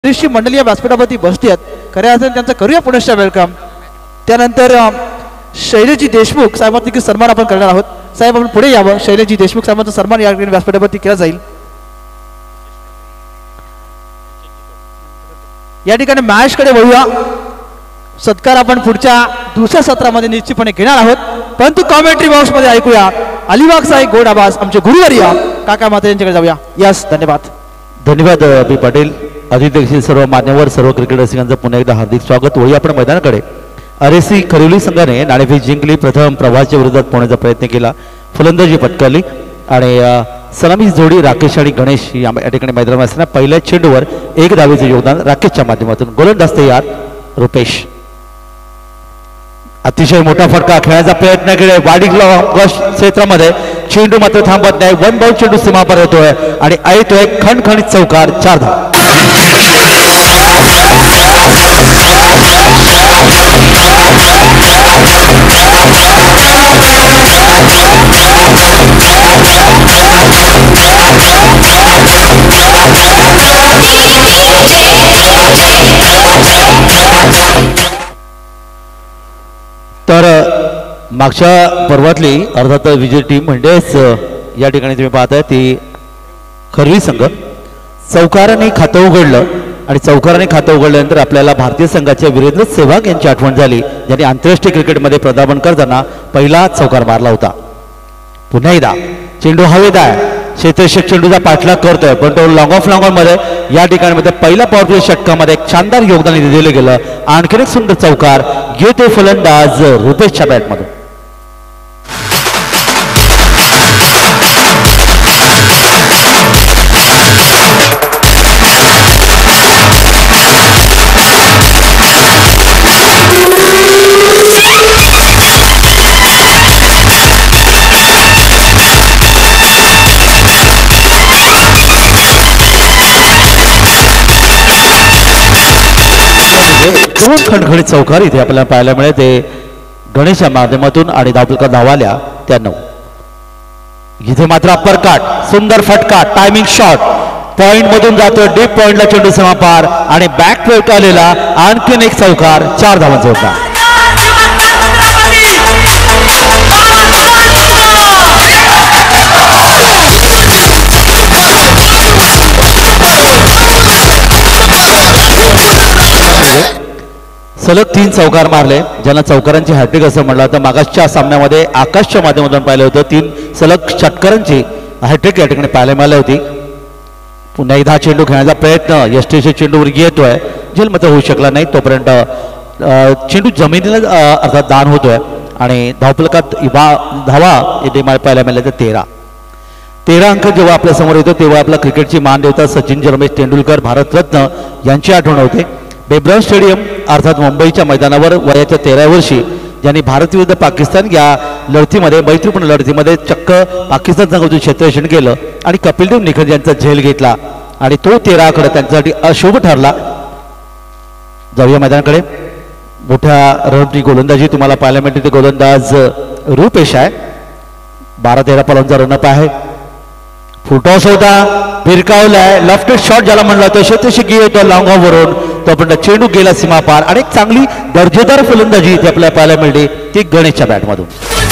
ऋषी मंडळी या व्यासपीठावरती बसली आहेत. खऱ्या अर्थाने त्यांचं करूया पुनश्च वेलकम. त्यानंतर शैलेजी देशमुख साहेबांचा सन्मान आपण करणार आहोत. साहेब आपण पुढे यावं. शैलेजी देशमुख साहेबांचा सन्मान या व्यासपीठावरती केला जाईल. या ठिकाणी मॅच कडे वळूया. सत्कार आपण पुढच्या दुसऱ्या सत्रामध्ये निश्चितपणे घेणार आहोत. परंतु कॉमेंट्री बॉक्स मध्ये ऐकूया अलिबाग साहेब गोड आवाज आमचे गुरुवर्य काका माता यांच्याकडे जाऊया. यस धन्यवाद. धन्यवाद अभि पाटील. अतिथी सर्व मान्यवर सर्व क्रिकेट रसिकांचं पुन्हा एकदा हार्दिक स्वागत. वळूया आपण मैदानाकडे. RSC खरिवली संघाने नाणेफेक जिंकली. प्रथम प्रवाहाच्या विरोधात पोहण्याचा प्रयत्न केला. फलंदाजी पटकावली आणि सलामी जोडी राकेश आणि गणेश या ठिकाणी मैदानात असताना पहिल्या चेंडूवर एक धावेचे योगदान राकेशच्या माध्यमातून. गोलंदाज तयार रुपेश. अतिशय मोठा फटका खेळण्याचा प्रयत्न केला. वाडी क्षेत्रामध्ये चेंडू मात्र थांबत नाही. वन बॉल चेंडू सीमापार येतोय आणि येतोय खणखणीत चौकार. 4 धावा. तर मागच्या पर्वातली अर्थात विजय टीम म्हणजेच या ठिकाणी तुम्ही पाहताय ती खरवी संघ चौकाराने खातं उघडलं आणि चौकाराने खातं उघडल्यानंतर आपल्याला भारतीय संघाच्या वीरेंद्र सेहवाग यांची आठवण झाली, ज्यांनी आंतरराष्ट्रीय क्रिकेटमध्ये पदार्पण करताना पहिला चौकार मारला होता. पुन्हा एकदा चेंडू हवेत आहे. क्षेत्ररक्षक चेंडूचा पाठलाग करतोय पण तो लॉंग ऑफ मध्ये या ठिकाणी मध्ये पहिल्या पॉवर प्ले षटकामध्ये एक शानदार योगदान दिलं गेलं. आणखीन एक सुंदर चौकार घेतोय फलंदाज रुपेशच्या बॅटमधून. दोन खणखणीत चौकार इथे आपल्याला पाहायला मिळते गणेशच्या माध्यमातून आणि धावफलका धावाल्या 93. इथे मात्र अप्पर काट सुंदर फटका टायमिंग शॉट पॉइंट मधून जातो. डीप पॉइंटला चेंडू सीमापार आणि बॅक वेट आलेला आणखीन एक चौकार. 4 धावांचा होता. सलग 3 चौकार मारले, ज्यांना चौकारांची हॅट्रिक असं म्हटलं तर मागासच्या सामन्यामध्ये आकाशच्या माध्यमातून पाहिलं होतं 3 सलग षटकारांची हॅट्रिक या ठिकाणी पाहायला मिळाली होती. पुन्हा एकदा चेंडू खेळण्याचा प्रयत्न यष्टीच्या चेंडूवर येतोय. झेल मात्र होऊ शकला नाही. तोपर्यंत चेंडू जमिनीला अर्थात दान होतोय आणि धावफलकात धावा इथे पाहायला मिळाल्या तर 13 अंक जेव्हा आपल्या समोर येतो तेव्हा आपला क्रिकेटची मानदेवता सचिन रमेश तेंडुलकर भारतरत्न यांची आठवण होते. बेब्रॉन स्टेडियम अर्थात मुंबईच्या मैदानावर वयाच्या 13व्या वर्षी ज्यांनी भारत विरुद्ध पाकिस्तान या लढतीमध्ये मैत्रीपूर्ण लढतीमध्ये चक्क पाकिस्तान संघातून क्षेत्ररक्षण केलं आणि कपिलदेव निखत यांचा झेल घेतला आणि तो 13 आकडा त्यांच्यासाठी अशुभ ठरला. जाऊया मैदानाकडे. मोठ्या रनची गोलंदाजी तुम्हाला पाहायला मिळते. ते गोलंदाज रुपेश आहे. 12-13 पॉलांचा रनअप आहे. फुलटॉस होता भिरकावलाय. लेफ्ट शॉट ज्याला म्हणला तो शेतशिकी येतो लॉंग ऑफ वरून. तोपर्यंत चेंडू गेला सीमापार आणि एक चांगली दर्जेदार फलंदाजी इथे आपल्याला पाहायला मिळते ती गणेशच्या बॅटमधून.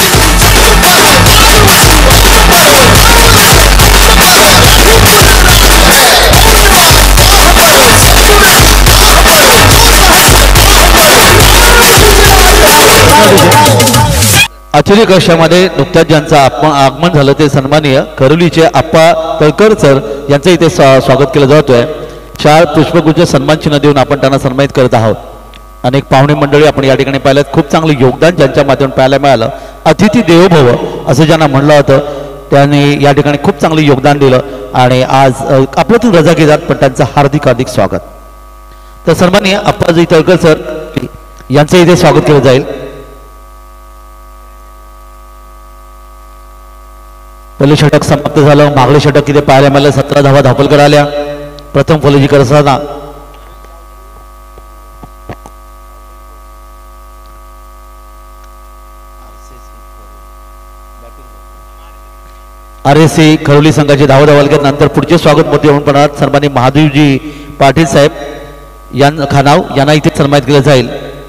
अतिरिक्त कक्षामध्ये नुकत्याच ज्यांचं आगमन झालं ते सन्माननीय खरुलीचे आप्पा तळकर सर यांचं इथे स्वागत केलं जातोय. 4 पुष्पगुच्छ सन्मान चिन्ह देऊन आपण त्यांना सन्मानित करत आहोत. अनेक पाहुणे मंडळी आपण या ठिकाणी पाहिल्यात. खूप चांगलं योगदान ज्यांच्या माध्यमातून पाहायला मिळालं. अतिथी देवो भव असं ज्यांना म्हणलं होतं त्यांनी या ठिकाणी खूप चांगलं योगदान दिलं आणि आज आपल्यातून रजा घेतात पण त्यांचं हार्दिक हार्दिक स्वागत. तर सन्माननीय आप्पाजी तळकर सर यांचं इथे स्वागत केलं जाईल. पहिले षटक समाप्त झालं. मागले षटक इथे पाहायला मिळालं. 17 धावा धावफलकर आल्या. प्रथम फलंदाजी करत असताना RSC खरोली संघाचे धावा धावलकर. नंतर पुढचे स्वागत मोठे होऊन पडणार सन्माननीय महादेवजी पाटील साहेब खानाव यांना इथे सन्मानित केलं जाईल.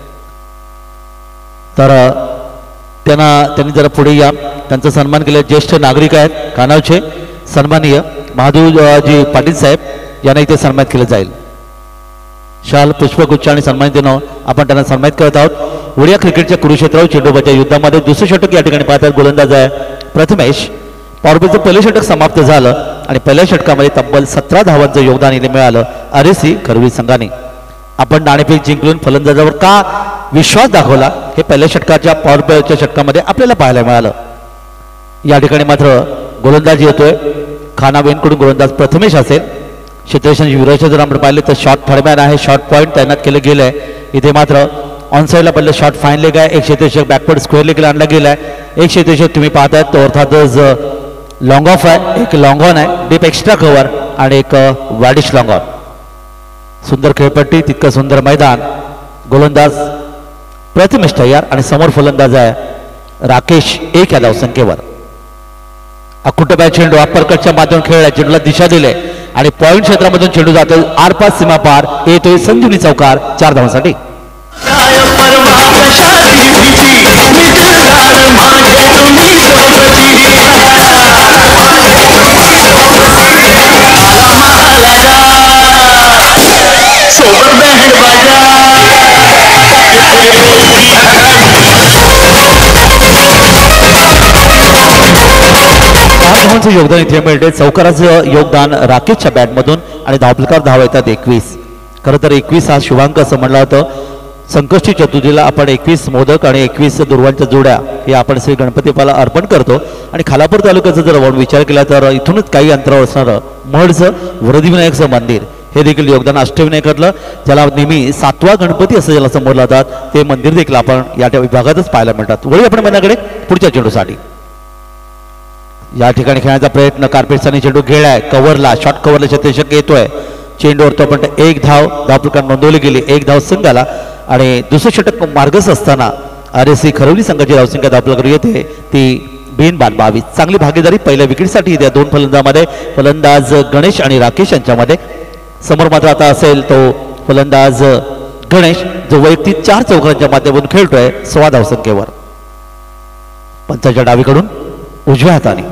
तर त्यांनी जरा पुढे या. त्यांचा सन्मान केलं. ज्येष्ठ नागरिक आहेत खानावचे सन्माननीय महादेवजी पाटील साहेब यांना इथे सन्मानित केलं जाईल. शाल पुष्पगुच्छ आणि सन्मानित देणं आपण त्यांना सन्मानित करत आहोत. ओडिया क्रिकेटच्या कुरुक्षेत्रावर चेंडूबाच्या युद्धामध्ये दुसरं षटक या ठिकाणी पाहतात. गोलंदाज आहे प्रथमेश. पॉवरप्लेचं पहिलं षटक समाप्त झालं आणि पहिल्या षटकामध्ये तब्बल 17 धावांचं योगदान इथे मिळालं RSC खरवी संघाने. आपण नाणेफेक जिंकून फलंदाजावर का विश्वास दाखवला हे पहिल्या षटकाच्या पॉवरप्लेच्या षटकामध्ये आपल्याला पाहायला मिळालं. या ठिकाणी मात्र गोलंदाज येतोय. खानाबेनकडून गोलंदाज प्रथमेश असेल. क्षेत्ररक्षण युवराजच्या जर आपण पाहिले तर शॉर्ट थर्डमॅन आहे. शॉर्ट पॉईंट तैनात केलं गेलं आहे. इथे मात्र ऑन साईडला पडलं शॉर्ट फाईन लेग आहे. एक क्षेत्ररक्षक बॅकवर्ड स्क्वेअर लेगला आणला गेला आहे. एक क्षेत्ररक्षक तुम्ही पाहताय तो अर्थातच लॉंग ऑफ आहे. एक लॉंग ऑन आहे. डीप एक्स्ट्रा कव्हर आणि एक वॅडिश लॉंग ऑन. सुंदर खेळपट्टी तितकं सुंदर मैदान. गोलंदाज प्रथमेश तयार आणि समोर फलंदाज आहे राकेश 1 या धावसंख्येवर. अकुट चेंडू अप्परकटच्या माध्यमातून खेळला. चेंडूला दिशा दिले आणि पॉईंट क्षेत्रामधून चेंडू जातो आरपार सीमा पार. येतोय संजीवनी चौकार 4 धावांसाठी. योगदान इथे मिळते. चौकाराचं योगदान राकेशच्या बॅटमधून आणि धावफलकावर धावा येतात 21. खरं तर 21 हा शुभांक असं म्हणलं होतं. संकष्टी चतुर्थीला आपण 21 मोदक आणि 21 दुर्वांच्या जोड्या हे आपण श्री गणपती बाप्पाला अर्पण करतो. आणि खालापूर तालुक्याचा जर आपण विचार केला तर इथूनच काही अंतरावर असणारं महडचं वरदविनायकचं मंदिर हे देखील योगदान अष्टविनायकातलं ज्याला नेहमी 7वा गणपती असं ज्याला संबोधलं जातात ते मंदिर देखील आपण या विभागातच पाहायला मिळतात. वळी आपण मैदानाकडे पुढच्या चेंडूसाठी. या ठिकाणी खेळण्याचा प्रयत्न कार्पेटसाने चेंडू खेळलाय. कव्हरला शॉर्ट कव्हरला क्षेत्ररक्षक येतोय. चेंडूवर तो पण 1 धावफलक नोंदवली गेली. 1 धाव संघाला आणि दुसरं षटक मार्गच असताना RSC खरवली संघाची धावसंख्या धावफलकावर येते ती बिनबाद 22. चांगली भागीदारी पहिल्या विकेटसाठी त्या दोन फलंदाजामध्ये फलंदाज गणेश आणि राकेश यांच्यामध्ये. समोर मात्र आता असेल तो फलंदाज गणेश जो वैयक्तिक 4 चौकारांच्या माध्यमातून खेळतोय 16 धावसंख्येवर. पंचाच्या डावीकडून उजव्या हाताने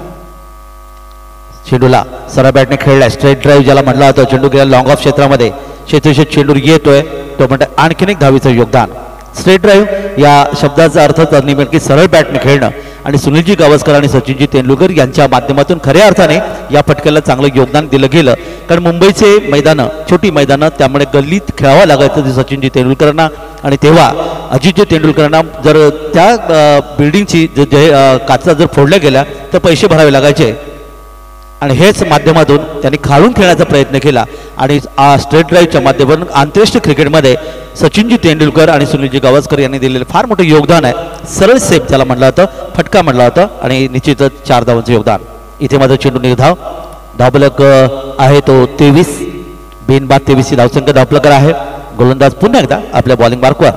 चेंडूला सरळ बॅटने खेळलाय. स्ट्रेट ड्राईव्ह ज्याला म्हटलं होतं. चेंडू गेला लॉंग ऑफ क्षेत्रामध्ये. क्षेत्ररक्षक चेंडू येतोय तो म्हणतो आणखीन एक धावीचं योगदान. स्ट्रेट ड्राईव्ह या शब्दाचा अर्थ तर की सरळ बॅटने खेळणं आणि सुनीलजी गावस्कर आणि सचिनजी तेंडुलकर यांच्या माध्यमातून खऱ्या अर्थाने या फटक्याला चांगलं योगदान दिलं गेलं. कारण मुंबईचे मैदानं छोटी मैदानं त्यामुळे गल्लीत खेळावं लागायचं ते सचिनजी तेंडुलकरांना. आणि तेव्हा अजितजी तेंडुलकरांना जर त्या बिल्डिंगची काचा जर फोडल्या गेल्या तर पैसे भरावे लागायचे. आणि हेच माध्यमातून त्यांनी खालून खेळण्याचा प्रयत्न केला आणि स्ट्रेट ड्राईव्हच्या माध्यमातून आंतरराष्ट्रीय क्रिकेटमध्ये सचिनजी तेंडुलकर आणि सुनीलजी गावस्कर यांनी दिलेलं फार मोठं योगदान आहे. सरळ सेफ ज्याला म्हटलं होतं फटका म्हटलं होतं आणि निश्चितच 4 धावांचं योगदान. इथे मात्र चेंडू निर्धाव धावफलक आहे तो 23. बिनबाद 23 धावसंख्या धावफलकर आहे. गोलंदाज पुन्हा एकदा आपल्या बॉलिंग मार्कवर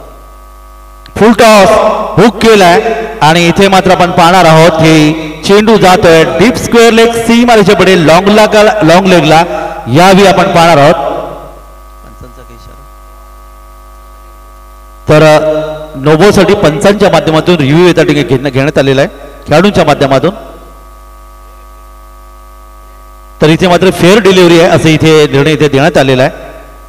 फुल टॉस हुक केलाय आणि इथे मात्र आपण पाहणार आहोत की चेंडू जातोय डीप स्क्वेअर लेग सीमारेषे पुढे लॉंग लेगला. यावेळी आपण पाहणार आहोत तर नोबोसाठी पंचांच्या माध्यमातून रिव्ह्यू येता घेण्यात आलेला आहे खेळाडूंच्या माध्यमातून. तर इथे मात्र फेअर डिलिव्हरी आहे असं इथे निर्णय इथे देण्यात आलेला आहे.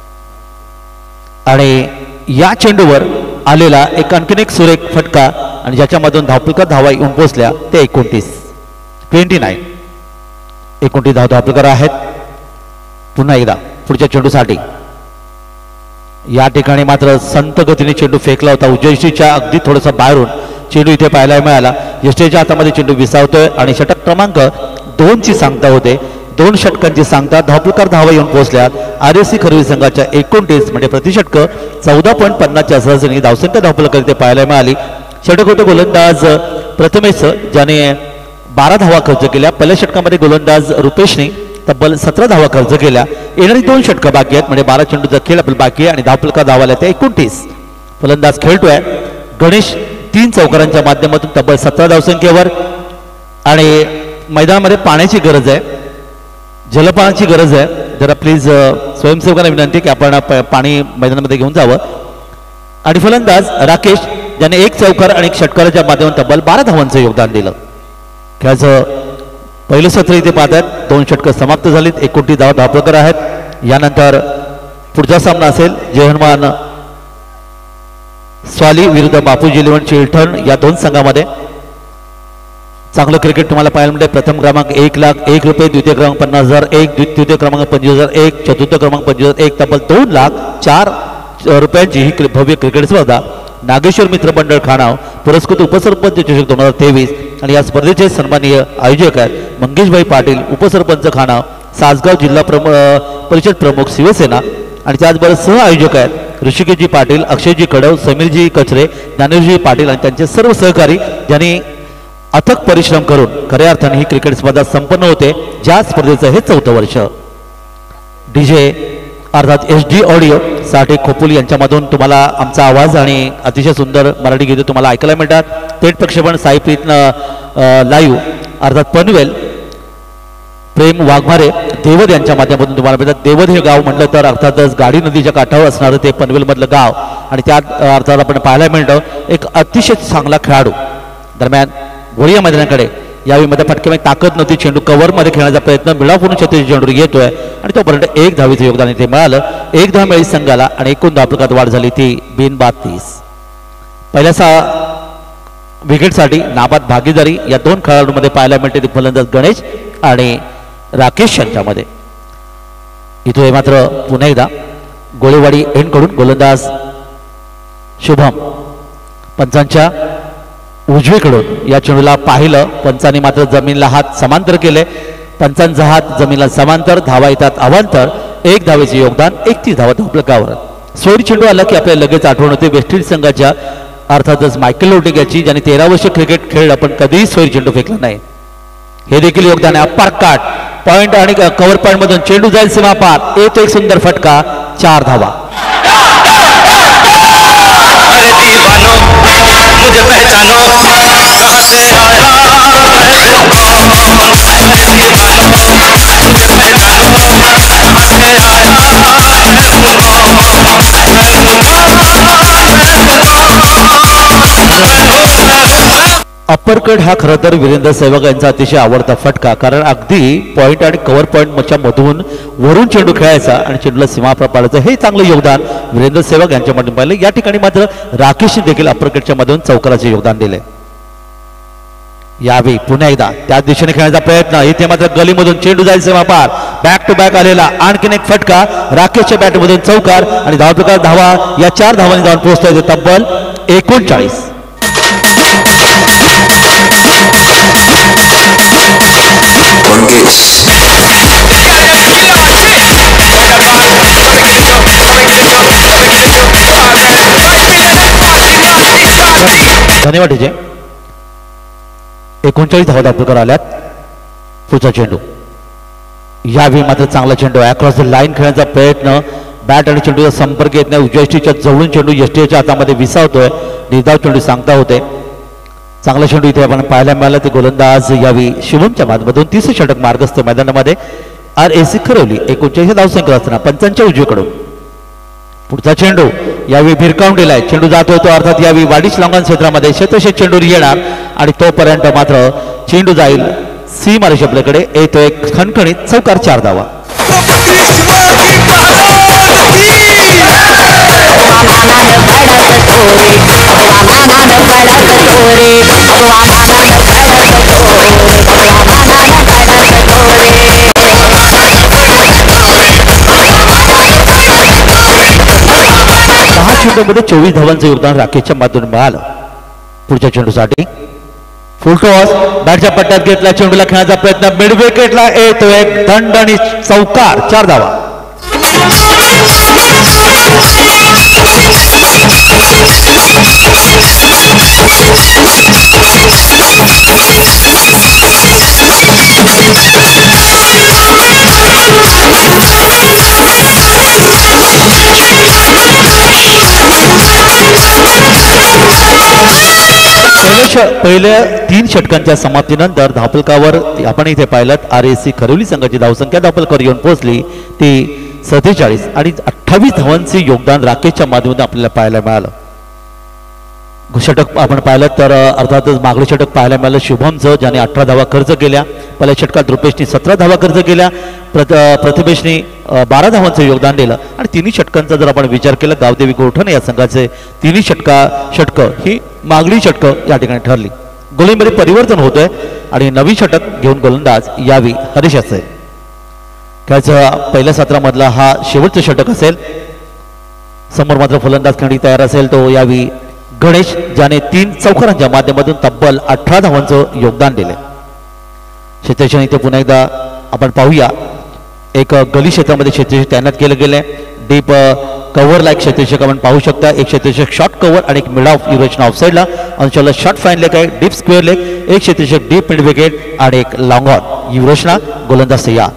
आणि या चेंडूवर आलेला एक आणखीन एक सुरेख फटका आणि ज्याच्यामधून धावफलकात धावा येऊन पोहोचल्या ते 29 धावफलकर आहेत. पुन्हा एकदा पुढच्या चेंडूसाठी या ठिकाणी मात्र संत गतीने चेंडू फेकला होता. उजयश्रीच्या अगदी थोडंसं बाहेरून चेंडू इथे पाहायला मिळाला. यष्टेच्या हातामध्ये चेंडू विसावतोय आणि षटक क्रमांक 2 ची सांगता होते. 2 षटकांची सांगता धावफलकार धावा येऊन पोहोचल्या. RSC खरवी संघाच्या 29 म्हणजे प्रतिषटक 14.50च्या सरासरीने धावसंख्या धावफलकर इथे पाहायला मिळाली. षटक होते गोलंदाज प्रथमेश ज्याने 12 धावा खर्च केल्या. पहिल्या षटकामध्ये गोलंदाज रुपेशने तब्बल 17 धावा खर्च केल्या. येणारी 2 षटकं बाकी आहेत म्हणजे 12 चेंडूचा खेळ आपल्याला बाकी आहे आणि धावफलकार धावाला ते 29. फलंदाज खेळतोय गणेश 3 चौकारांच्या माध्यमातून तब्बल 17 धावसंख्येवर. आणि मैदानामध्ये पाण्याची गरज आहे. जलपानाची गरज आहे. जरा प्लीज स्वयंसेवकांना विनंती की आपण पाणी मैदानामध्ये घेऊन जावं. आणि फलंदाज राकेश ज्याने एक चौकार आणि एक षटकाराच्या माध्यमातून तब्बल 12 धावांचं योगदान दिलं. खेळाचं पहिलं सत्र इथे पाहत आहेत. 2 षटकं समाप्त झालीत. 29 धावा धावपकर आहेत. यानंतर पुढचा सामना असेल जेहनमान स्वाली विरुद्ध बापूजी इलेव्हन चिलठण या 2 संघामध्ये. चांगलं क्रिकेट तुम्हाला पाहायला मिळते. प्रथम क्रमांक 1,01,000 रुपये, द्वितीय क्रमांक 50,000 1, तृतीय क्रमांक 25,000 1, चतुर्थ क्रमांक 25,000 1, तब्बल 2,04,000 रुपयांची ही भव्य क्रिकेट स्पर्धा नागेश्वर मित्र मंडळ खानाव पुरस्कृत उपसरपंच चषक 2023 आणि या स्पर्धेचे सन्माननीय आयोजक आहेत मंगेशभाई पाटील, उपसरपंच खानाव, सासगाव जिल्हा परिषद प्रमुख शिवसेना. आणि त्याचबरोबर सह आयोजक आहेत ऋषिकेशजी पाटील, अक्षयजी कडव, समीरजी कचरे, ज्ञानेश्वरजी पाटील आणि त्यांचे सर्व सहकारी ज्यांनी अथक परिश्रम करून खऱ्या अर्थाने ही क्रिकेट स्पर्धा संपन्न होते. ज्या स्पर्धेचं हे 4थं वर्ष. डीजे अर्थात HD ऑडिओ साठी खोपुल यांच्यामधून तुम्हाला आमचा आवाज आणि अतिशय सुंदर मराठी गीते तुम्हाला ऐकायला मिळतात. थेट प्रक्षेपण साईप्रीतनं लाईव्ह अर्थात पनवेल प्रेम वाघमारे देवद यांच्या माध्यमातून तुम्हाला मिळतात. देवद हे गाव म्हटलं तर अर्थातच गाडी नदीच्या काठावर असणारं ते पनवेलमधलं गाव आणि त्यात अर्थात आपण पाहायला मिळतं एक अतिशय चांगला खेळाडू. दरम्यान गोळिया मैदानाकडे यावेळी मध्ये फटकेमध्ये ताकद नव्हती. चेंडू कव्हरमध्ये खेळण्याचा प्रयत्न मिळापूर्ण छत्तीस चेंडू येतोय आणि तोपर्यंत 1 धावेचं योगदान इथे मिळालं. 1 धाव मिळाली संघाला आणि एकूण धावफलकात वाढ झाली ती 32. पहिल्या विकेटसाठी नाबाद भागीदारी या 2 खेळाडूंमध्ये पाहायला मिळते. ती फलंदाज गणेश आणि राकेश यांच्यामध्ये. इथे मात्र पुन्हा एकदा गोळेवाडी एंडकडून गोलंदाज शुभम पंचांच्या उजवीकडून या चेंडूला पाहिलं. पंचांनी मात्र जमिनीला हात समांतर केले. पंचांचा हात जमिनीला समांतर, धावा येतात अवांतर. 1 धावेचे योगदान, 31 धावा धावफलकावर. सोयरी चेंडू आला की आपल्याला लगेच आठवण होते वेस्ट इंडिज संघाच्या अर्थातच मायकेल लोटिक याची ज्यांनी 13 वर्ष क्रिकेट खेळलं पण कधीही सोयरी चेंडू फेकला नाही. हे देखील योगदान आहे. अप्पर काट पॉइंट आणि कव्हर पॉइंट मधून चेंडू जाईल सीमा पार. येतो एक सुंदर फटका, 4 धावा. मुझे पहचानो कहाँ से आया अप्पर कट हा खरं तर वीरेंद्र सहवाग यांचा अतिशय आवडता फटका. कारण अगदी पॉइंट आणि कव्हर पॉइंटच्या मधून वरून चेंडू खेळायचा आणि चेंडूला सीमापार पाडायचं हे चांगलं योगदान वीरेंद्र सहवाग यांच्यामधून पाहिलं. या ठिकाणी मात्र राकेशने देखील अप्पर कटच्या मधून चौकाराचे योगदान दिले. यावेळी पुन्हा एकदा त्याच दिशेने खेळण्याचा प्रयत्न. इथे मात्र गलीमधून चेंडू जाईल सीमापार. बॅक टू बॅक आलेला आणखीन एक फटका. राकेशच्या बॅटमधून चौकार आणि धावप्रकार धावा या 4 धावांनी जाऊन पोहोचतोय तब्बल 39. धन्यवाद डीजे. 39 धावा धावपकर आल्यात. पुढचा चेंडू. यावेळी मात्र चांगला चेंडू अक्रॉस द लाईन खेळण्याचा प्रयत्न. बॅट आणि चेंडूचा संपर्क येत नाही. उजव्या यष्टीच्या जवळून चेंडू यष्टीच्या हातामध्ये विसावतोय. निर्धाव चेंडू सांगता होते. चांगला चेंडू इथे आपण पाहायला मिळाला. ते गोलंदाज यावेळी शुभमच्या माध्यमातून 30 षटक मार्गस्थ मैदानामध्ये. RAC खरवली 39 धावसंख्या असताना पंचांच्या उजवीकडून. पुढचा चेंडू यावेळी भिरकावून दिलाय. चेंडू जात होतो अर्थात यावेळी वाडीच लॉंगन क्षेत्रामध्ये क्षेत्रशेष चेंडू येणार आणि तोपर्यंत मात्र चेंडू जाईल सीमा रेषेपलीकडे. येतो एक खणखणीत चौकार, 4 धावा. चेंडूमध्ये 24 धावांचं योगदान राकेशच्या माध्यमातून मिळालं. पुढच्या चेंडूसाठी फुल टॉस. बॅटच्या पट्ट्यात घेतला. चेंडूला खेळण्याचा प्रयत्न. मिड विकेटला येतो एक दंड आणि चौकार, 4 धावा. पहिल्या 3 षटकांच्या समाप्तीनंतर धावफलकावर आपण इथे पाहिलं RSC खरिवली संघाची धावसंख्या धावफलकावर येऊन पोहोचली ती 47 आणि 28 धावांचे योगदान राकेशच्या माध्यमातून आपल्याला पाहायला मिळालं. षटक आपण पाहिलं तर अर्थातच मागले षटक पाहायला मिळालं शुभमचं, ज्याने 18 धावा खर्च केल्या. पहिल्या षटकात रुपेशने 17 धावा खर्च केल्या, प्रतिभेशने 12 धावांचं योगदान दिलं. आणि तिन्ही षटकांचा जर आपण विचार केला गावदेवी गोठणे या संघाचे तिन्ही षटकं ही मागली षटकं या ठिकाणी ठरली. गोलंदाजीमध्ये परिवर्तन होतोय आणि नवी षटक घेऊन गोलंदाज यावी हरीश असेल. त्याचा पहिल्या सत्रामधला हा शेवटचं षटक असेल. समोर मात्र फलंदाज खेळणी तयार असेल तो यावी गणेश, ज्याने 3 चौकारांच्या माध्यमातून तब्बल 18 धावांचं योगदान दिले. क्षेत्ररक्षण इथे पुन्हा एकदा आपण पाहूया. एक गली क्षेत्रामध्ये क्षेत्ररक्षक तैनात केले गेले. डीप कव्हरला एक क्षेत्ररक्षक आपण पाहू शकता. एक क्षेत्ररक्षक शॉर्ट कव्हर आणि एक मिड ऑफ युरेशन ऑफसाईडला, अंशाला शॉर्ट फाईन लेग आहे, डीप स्क्वेअर लेग, एक क्षेत्ररक्षक डीप मिड विकेट आणि एक लॉंग ऑन युरेशना गोलंदाज तयार.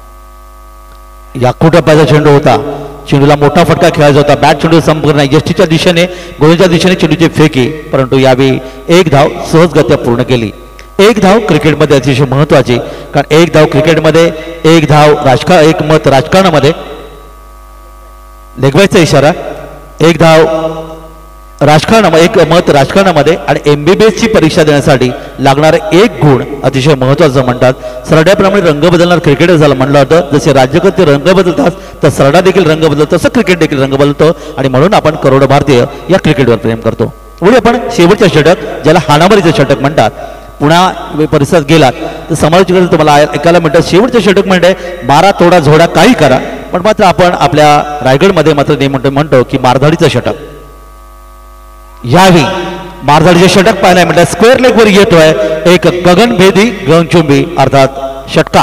याकूट टप्प्याचा चेंडू होता. चेंडूला मोठा फटका खेळायचा होता. बॅट चेंडू संपूर्ण यष्टीच्या दिशेने गोलंदाजच्या दिशेने चेंडूची फेकी, परंतु यावेळी एक धाव सहजगत्या पूर्ण केली. एक धाव क्रिकेटमध्ये अतिशय महत्वाची, कारण एक धाव क्रिकेटमध्ये, एक धाव एक मत राजकारणामध्ये, लेगबायचा इशारा, एक धाव राजकारणामध्ये, एक मत राजकारणामध्ये आणि MBBS ची परीक्षा देण्यासाठी लागणारे एक गुण अतिशय महत्वाचं म्हणतात. सरड्याप्रमाणे रंग बदलणार क्रिकेट झालं म्हणलं होतं. जसे राज्यकर्ते रंग बदलतात तर सरडा देखील रंग बदलतो, तसं क्रिकेट देखील रंग बदलतो आणि म्हणून आपण करोडो भारतीय या क्रिकेटवर प्रेम करतो. पुढे आपण शेवटचं षटक, ज्याला हाणामारीचं षटक म्हणतात, पुन्हा परिसरात गेलात तर समालोचक तुम्हाला ऐकायला म्हणतात शेवटचं षटक म्हणजे मारा तोडा झोडा काही करा, पण मात्र आपण आपल्या रायगडमध्ये मात्र म्हणतो की मारधाडीचं षटक. यावी मारधाडीचे षटक पाहायला म्हणतात. स्क्वेअर लेग वर येतोय एक गगनभेदी गगनचुंबी अर्थात षटका.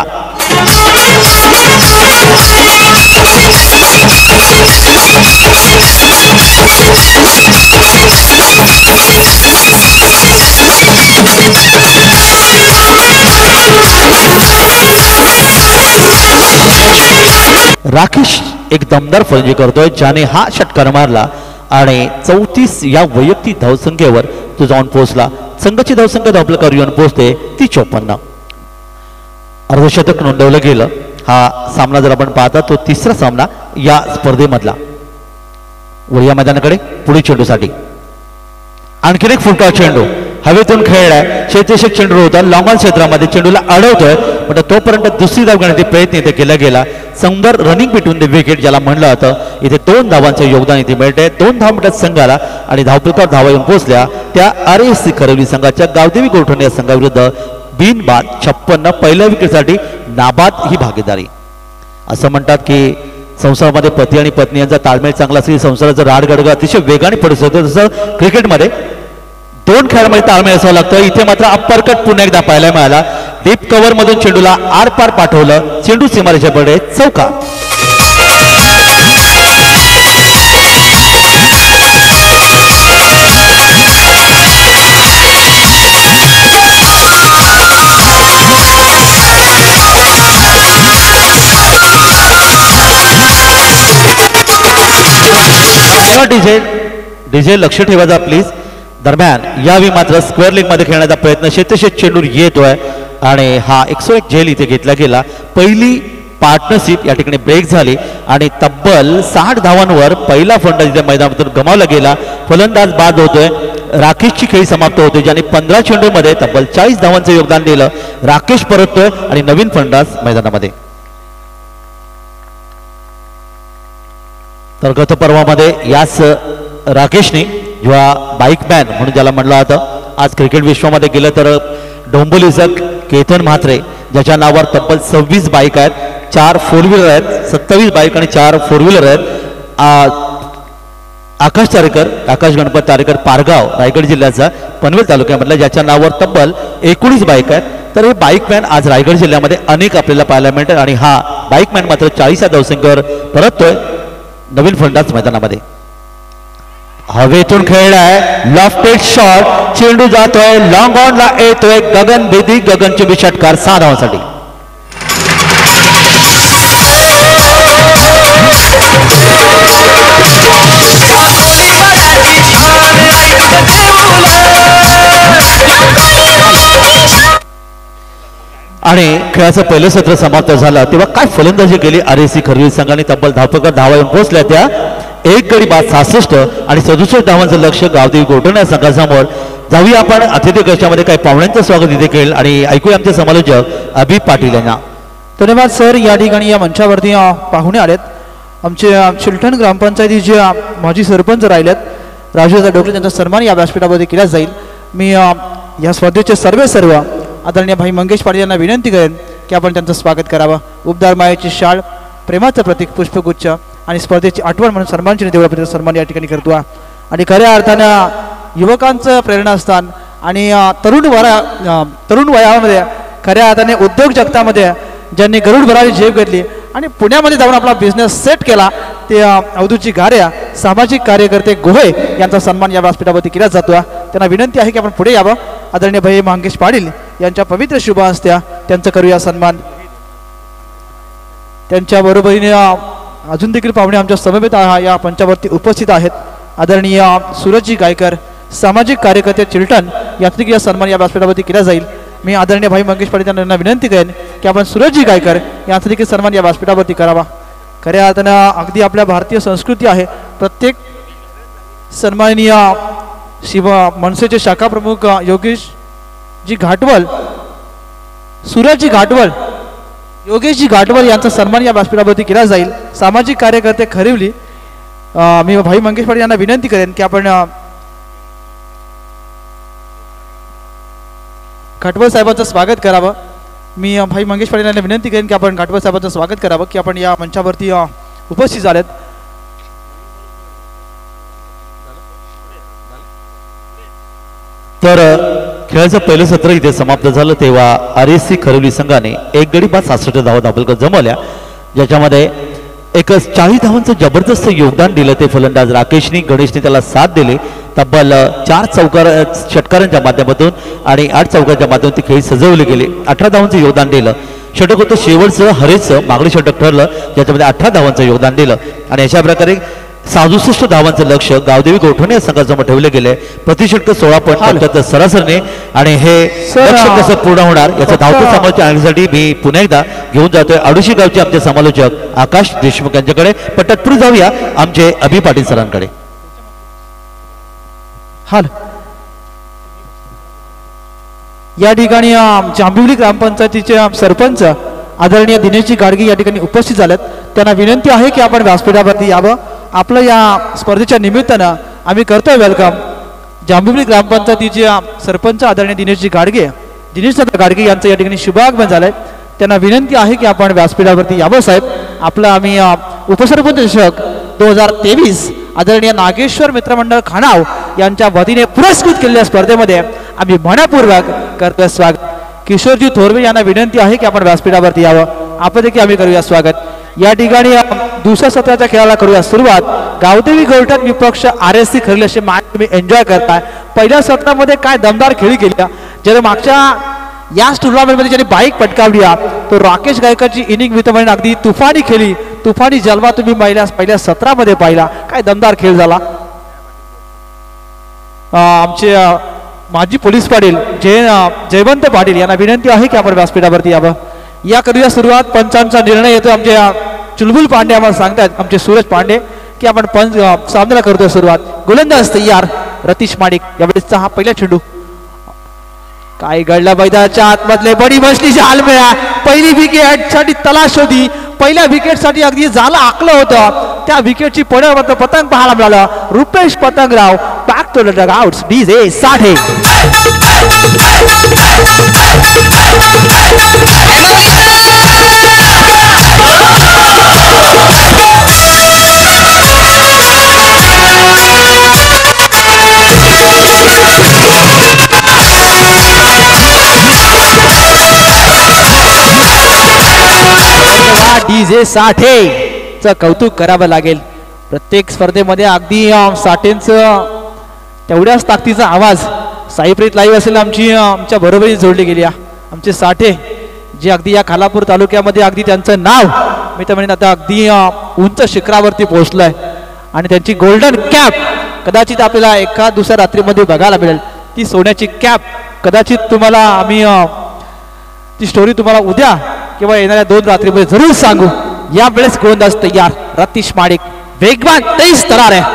राकेश एक दमदार फलंदाजी करतोय, ज्याने हा षटकार मारला आणि 34 या वैयक्तिक धावसंख्येवर तो जाऊन पोहोचला. संघाची धावसंख्या धावफलकावर येऊन पोहोचते ती 54. अर्धशतक नोंदवलं गेलं. हा सामना जर आपण पाहता तो तिसरा सामना या स्पर्धेमधला. वळूया मैदानाकडे पुढे चेंडूसाठी. आणखीन एक फुलका चेंडू हवेतून खेळलाय. क्षेत्ररक्षक चेंडू होता लॉंग ऑन क्षेत्रामध्ये, चेंडूला अडवतोय, पण तोपर्यंत दुसरी धाव घेण्याचा प्रयत्न इथे केला गेला. संबर रनिंग बिटवीन द विकेट ज्याला म्हणलं होतं. इथे 2 धावांचे योगदान इथे मिळते. 2 धाव मिळतात संघाला आणि धावफलकावर धावा येऊन पोहोचल्या त्या RSC खरिवली संघाच्या गावदेवी गोठणे या संघाविरुद्ध बिनबाद 56 पहिल्या विकेटसाठी नाबाद ही भागीदारी. असं म्हणतात की संसारामध्ये पती आणि पत्नी यांचा ताळमेळ चांगला असेल, संसाराचं राडगडगं अतिशय वेगाने पडू शकतं. तसं क्रिकेटमध्ये 2 खेळामध्ये ताळमेळ असावं लागतं. इथे मात्र अप्परकट पुन्हा एकदा पाहायला मिळाला. डीप कव्हर मधून चेंडूला आरपार पाठवलं. चेंडू सीमारेषेच्या पुढे चौका. डीजे लक्ष ठेवायचा प्लीज. दरम्यान यावेळी मात्र स्क्वेअर लेग मध्ये खेळण्याचा प्रयत्न शेतशेत चेंडू येतोय आणि हा 101 झेल इथे घेतला गेला. पहिली पार्टनरशिप या ठिकाणी ब्रेक झाली आणि तब्बल 60 धावांवर पहिला फलंदाज इथे मैदानातून गमावला गेला. फलंदाज बाद होतोय. राकेशची खेळी समाप्त होते, ज्याने 15 चेंडूमध्ये तब्बल 40 धावांचं योगदान दिलं. राकेश परततोय आणि नवीन फलंदाज मैदानामध्ये. तर गत पर्वामध्ये याच राकेशने जेव्हा बाईकमॅन म्हणून ज्याला म्हणलं होतं, आज क्रिकेट विश्वामध्ये गेलं तर डोंबिवलीचं केतन म्हात्रे ज्याच्या नावावर तब्बल 26 बाईक आहेत, 4 4 व्हीलर आहेत, 27 बाईक आणि 4 4 व्हीलर आहेत. आकाश गणपत तारेकर पारगाव रायगड जिल्ह्याचा पनवेल तालुक्यामधला, ज्याच्या नावावर तब्बल 19 बाईक आहेत. तर हे बाईकमॅन आज रायगड जिल्ह्यामध्ये अनेक आपल्याला पाहायला मिळतात आणि हा बाईकमॅन मात्र 40 या धावसंख्येवर परततोय नवीन फलंदाज मैदानामध्ये. हवेतून खेळलाय लॉफ्टेड शॉट, चेंडू जातोय लॉंग ऑनला येतोय गगनभेदी गगनचुंबी षटकार 6 धावांसाठी. आणि खेळाचं पहिलं सत्र समाप्त झालं तेव्हा काय फलंदाजी केली RSC खरवी संघाने. तब्बल धावपकर धावा येऊन पोहोचल्या त्या. एक गडी बाद 66 आणि 67 धावांचं लक्ष गावदेवी गोठण या संघासमोर. जाऊया आपण अतिथी कक्षामध्ये काही पाहुण्यांचं स्वागत इथे केलं आणि ऐकूया आमचे समालोचक अभि पाटील यांना. धन्यवाद सर. या ठिकाणी या मंचावरती पाहुणे आलेत. आमचे चिलठण ग्रामपंचायतीचे माजी सरपंच राहिलेत राजूदादा डोकले, त्यांचा सन्मान या व्यासपीठामध्ये केला जाईल. मी या स्पर्धेचे सर्व आदरणीय भाई मंगेश पाटील यांना विनंती करेन की आपण त्यांचं स्वागत करावं. उबदार मायेची शाळ, प्रेमाचं प्रतीक पुष्पगुच्छ आणि स्पर्धेची आठवण म्हणून सन्मानचिन्ह देवळापती सन्मान या ठिकाणी करतो. आणि खऱ्या अर्थानं युवकांचं प्रेरणास्थान आणि तरुण वयामध्ये खऱ्या अर्थाने उद्योग जगतामध्ये ज्यांनी गरुड भरारी झेप घेतली आणि पुण्यामध्ये जाऊन आपला बिझनेस सेट केला ते अवधूतजी गाऱ्या सामाजिक कार्यकर्ते गोहे यांचा सन्मान या व्यासपीठावरती केला जातो. त्यांना विनंती आहे की आपण पुढे यावं. आदरणीय भाई मंगेश पाटील यांच्या पवित्र शुभ हस्त्या त्यांचं करूया सन्मान. त्यांच्या बरोबरीने अजून देखील पाहुणे आमच्या समवेत या पंचावरती उपस्थित आहेत. आदरणीय सूरजजी गायकर सामाजिक कार्यकर्ते चिलटण यांचा या सन्मान या व्यासपीठावरती केला जाईल. मी आदरणीय भाई मंगेश पाटील यांना विनंती करेन की आपण सूरजजी गायकर यांचा देखील सन्मान या व्यासपीठावरती करावा. खऱ्या अर्थानं अगदी आपल्या भारतीय संस्कृती आहे. प्रत्येक सन्माननीय मनसेचे शाखा प्रमुख योगेशजी घाटवल, सूरजजी घाटवल, योगेशजी घाटवल यांचा सन्मान या व्यासपीठावरती केला जाईल. सामाजिक कार्यकर्ते खरिवली मी भाई मंगेश पाटील यांना विनंती करेन की आपण घाटवल साहेबांचं स्वागत करावं. मी भाई मंगेश पाटील यांना विनंती करेन की आपण घाटवल साहेबांचं स्वागत करावं की आपण या मंचावरती उपस्थित झालेत. तर खेळाचं पहिलं सत्र इथे समाप्त झालं तेव्हा RSC खरवली संघाने एक गडी बाद 66 धावा दाबलकर जमवल्या, ज्याच्यामध्ये एक 40 धावांचं जबरदस्त योगदान दिलं ते फलंदाज राकेशनी. गणेशने त्याला साथ दिली. तब्बल 4 षटकारांच्या माध्यमातून आणि 8 चौकारांच्या माध्यमातून ती खेळी सजवली गेली. 18 धावांचं योगदान दिलं. षटक होतं शेवटचं हरेचं मागणी षटक ठरलं, ज्याच्यामध्ये 18 धावांचं योगदान दिलं आणि अशा प्रकारे 67 धावांचं लक्ष गावदेवी गोठणे या संघासमोर ठेवले गेले. प्रतिषटक 16.75 सरासरीने आणि हे लक्ष कसं पूर्ण होणार याचा धावतं समालोचन आणण्यासाठी मी पुन्हा एकदा घेऊन जातोय आडुशी गावचे आमचे समालोचक आकाश देशमुख यांच्याकडे. पण तत्पूर्वी जाऊया आमचे अभि पाटील सरांकडे. या ठिकाणी जांभिवली ग्रामपंचायतीचे सरपंच आदरणीय दिनेशजी गाडगे या ठिकाणी उपस्थित झालेत. त्यांना विनंती आहे की आपण व्यासपीठावरती यावं. आपलं या स्पर्धेच्या निमित्तानं आम्ही करतोय वेलकम. जांभिवली ग्रामपंचायतीचे सरपंच आदरणीय दिनेशजी गाडगे यांचं या ठिकाणी शुभागमन झालंय. त्यांना विनंती आहे की आपण व्यासपीठावरती यावं साहेब. आपलं आम्ही उपसरपंच चषक 2023 आदरणीय नागेश्वर मित्रमंडळ खानाव यांच्या वतीने पुरस्कृत केलेल्या स्पर्धेमध्ये आम्ही मनपूर्वक करतोय स्वागत. किशोरजी थोरवे यांना विनंती आहे की आपण व्यासपीठावरती यावं. आपण देखील आम्ही करूया स्वागत. या ठिकाणी दुसऱ्या सत्राच्या खेळाला करूया सुरुवात. गावदेवी गोठण विपक्ष RSC खरवली असे मॅच तुम्ही एन्जॉय करताय. पहिल्या सत्रामध्ये काय दमदार खेळी केल्या. ज्याला मागच्या याच टुर्नामेंटमध्ये ज्यांनी बाईक पटकावली तो राकेश गायकरची इनिंग वितमन अगदी तुफानी खेळी. तुफानी जलवा तुम्ही पहिल्या सत्रामध्ये पाहिला. काय दमदार खेळ झाला. आमचे माजी पोलीस पाटील जयवंत पाटील यांना विनंती आहे की आपण व्यासपीठावरती यावं. या करूया सुरुवात. पंचांचा निर्णय येतो आमचे चुलबुल पांडे आम्हाला सांगतात, आमचे सूरज पांडे, की आपण सामन्याला करतोय सुरुवात. गोलंदाज तयार रतीश माडिक. यावेळेसचा हा पहिला चेंडू काय घडला मैदानाच्या आतमधले बडी मछलीची हालमेळा. पहिली विकेट साठी तलाश होती. पहिल्या विकेट साठी अगदी झालं आकलं होतं. त्या विकेटची पतंग पाहायला मिळालं. Rupesh Patangrao back to the dugouts. DJ Sathe DJ साठेचं कौतुक करावं लागेल. प्रत्येक स्पर्धेमध्ये अगदी साठेंचं तेवढ्याच ताकदीचा आवाज. साईप्रीत लाईव्ह असेल आमच्या बरोबरी जोडली गेली. आमचे साठे जे अगदी या खालापूर तालुक्यामध्ये अगदी त्यांचं नाव मी तर म्हणेन आता अगदी उंच शिखरावरती पोहोचलंय. आणि त्यांची गोल्डन कॅप कदाचित आपल्याला एका दुसऱ्या रात्रीमध्ये बघायला मिळेल. ती सोन्याची कॅप कदाचित तुम्हाला आम्ही ती स्टोरी तुम्हाला उद्या किंवा येणाऱ्या 2 रात्रीमध्ये जरूर सांगू. यावेळेस गोलंदाज तयार रतीश माडिक वेगवान 23 तरार आहे.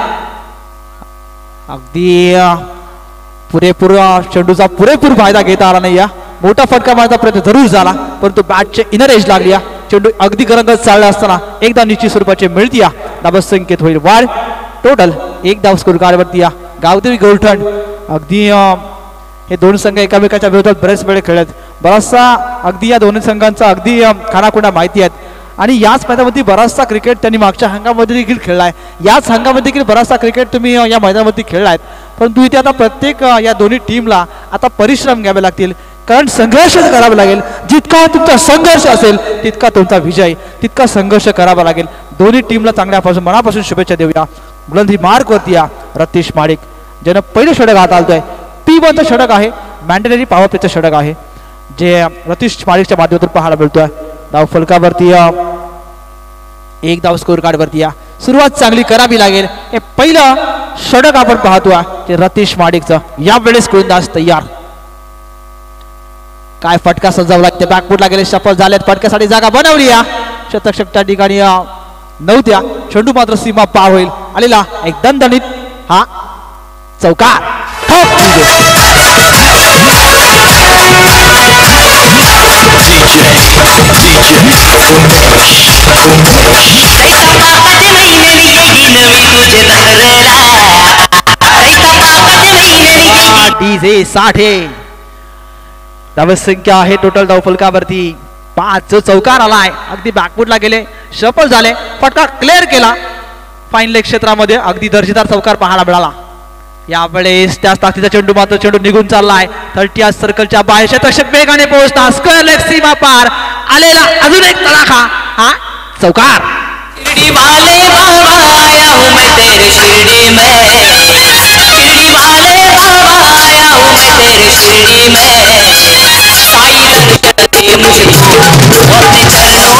अगदी पुरेपूर चेंडूचा पुरेपूर फायदा घेता आला नाही. या मोठा फटका मारण्याचा प्रयत्न जरूर झाला परंतु बॅटचे इनर एज लागली. या चेंडू अगदी गरंगत चालला असताना एकदा निश्चित स्वरूपाचे मिळती. या धावा संख्येत होईल वाढ. टोटल 1 धाव स्कोर कार्डवरती. या गावदेवी गोलठण अगदी हे 2 संघ एकामेकाच्या विरोधात बरेच वेळ खेळत. बराचसा अगदी या दोन्ही संघांचा अगदी खानाखुणा माहिती आहेत आणि याच मैदानावरती बराचसा क्रिकेट त्यांनी मागच्या हंगामामध्ये देखील खेळलाय. याच हंगामामध्ये देखील बराचसा क्रिकेट तुम्ही या मैदानावरती खेळलायत. परंतु इथे आता प्रत्येक या दोन्ही टीमला आता परिश्रम घ्यावे लागतील कारण संघर्ष करावा लागेल. जितका तुमचा संघर्ष असेल तितका तुमचा विजय, तितका संघर्ष करावा लागेल. दोन्ही टीमला चांगल्यापासून मनापासून शुभेच्छा देऊया. बुलंदी मार्कवरती या रतीश माडिक ज्यानं पहिले षटक हात आलतोय. P1चं षटक आहे, मॅन्डेटरी पॉवर प्लेचं षटक आहे जे रतीश माडिकच्या माध्यमातून पाहायला मिळतोय. धाव फलकावरती 1 धाव स्कोर कार्डवरती. या सुरुवात चांगली करावी लागेल. हे पहिलं षटक आपण पाहतोय ते रतीश माडिकचं. यावेळेस गोलंदाज तयार. काय फटका सजावला ते बॅकफुटला गेले सफल झालेत. फटक्यासाठी जागा बनवली. या शतक त्या ठिकाणी नव्हत्या. चेंडू मात्र सीमा पार होईल. आलेला एक दणदणीत हा चौकार. डीजे 60 धाव संख्या आहे टोटल धाव फलकावरती 5. चौकार आलाय. अगदी बॅकफुटला गेले सफल झाले. फटका क्लिअर केला. फाईन लेग क्षेत्रामध्ये अगदी दर्जेदार चौकार पाहायला मिळाला. यावेळेस त्याच ताकदीचा चेंडू मात्र चेंडू निघून चाललाय. 30 सर्कलच्या बाहेर शतक वेगाने पोहोचता स्क्वेअर लेग सीमा पार. आलेला अजून एक तडाखा हा चौकार. शिरडी वाले बाबा आया हूँ मैं तेरे शिरडी में, शिरडी वाले बाबा आया हूँ मैं तेरे शिरडी में, साई रंग मुझको अपने चरणों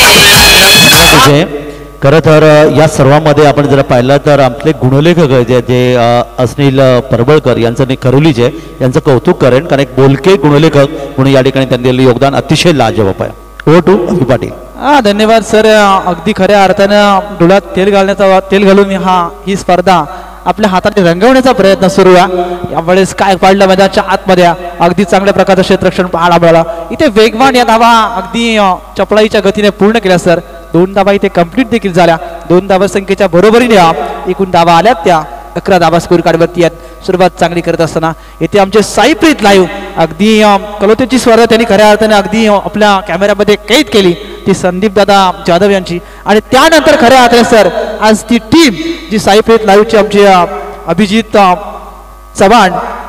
में. खरं तर या सर्वांमध्ये आपण जर पाहिलं तर आपले गुणलेखक जे अनिल परबळकर यांचं खरोलीचे यांचं कौतुक करेन कारण एक बोलके गुणलेखक म्हणून या ठिकाणी त्यांनी दिलेलं योगदान अतिशय लाजवाब आहे. Over to Abhi Patil. धन्यवाद सर. अगदी खऱ्या अर्थानं डोळ्यात तेल घालून ही स्पर्धा आपल्या हाताने रंगवण्याचा प्रयत्न सुरू आहे. यावेळेस काय पाडलं मैदानाच्या आतमध्ये अगदी चांगल्या प्रकारचं क्षेत्ररक्षण पाहायला मिळालं. इथे वेगवान या धावा अगदी चपळाईच्या गतीने पूर्ण केल्या सर. 2 धावा इथे कंप्लीट देखील झाल्या. 2 धावा संख्येच्या बरोबरीने एकूण धावा आल्यात त्या 11 धावा स्कोर कार्डवरती आहेत. सुरुवात चांगली करत असताना येथे आमचे साईप्रीत लाईव्ह अगदी कलोतेची स्पर्धा त्यांनी खऱ्या अर्थाने अगदी आपल्या कॅमेऱ्यामध्ये कैद केली ती संदीप दादा जाधव यांची. आणि त्यानंतर खऱ्या अर्थाने सर आज ती टीम जी साईप्रीत लाईव्हची आमचे अभिजित चव्हाण,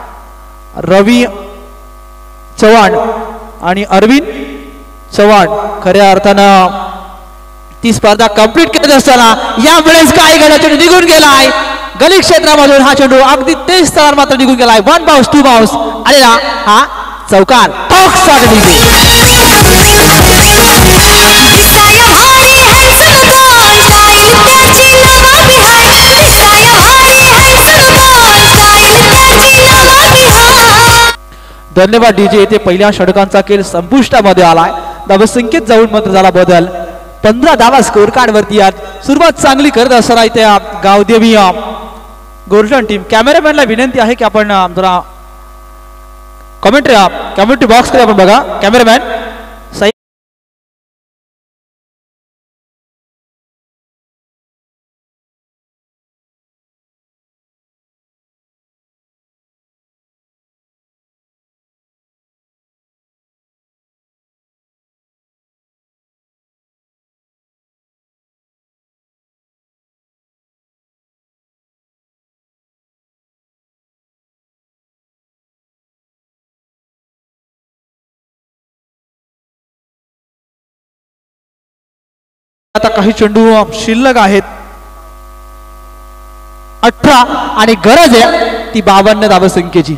रवी चव्हाण आणि अरविंद चव्हाण खऱ्या अर्थानं ती स्पर्धा कंप्लीट करत असताना यावेळेस काय घडला चेंडू निघून गेलाय गली क्षेत्रामधून. हा चेंडू अगदी 23 स्तरावर मात्र निघून गेलाय. 1 बाउन्स 2 बाउन्स आलेला हा चौकार. धन्यवाद डीजे. येथे पहिल्या षटकांचा खेळ संपुष्टामध्ये आलाय. धावसंख्येत जाऊन मात्र झाला बदल. 15 धावा स्कोर कार्ड वरती आहेत. सुरुवात चांगली करत असताना इथे गावदेवी गोल्डन टीम. कॅमेरामॅनला विनंती आहे की आपण जरा कमेंट्री बॉक्स कडे आपण बघा. कॅमेरामॅन आता काही चेंडू शिल्लक आहेत. 18 आणि गरज आहे ती 52 धावसंख्येची.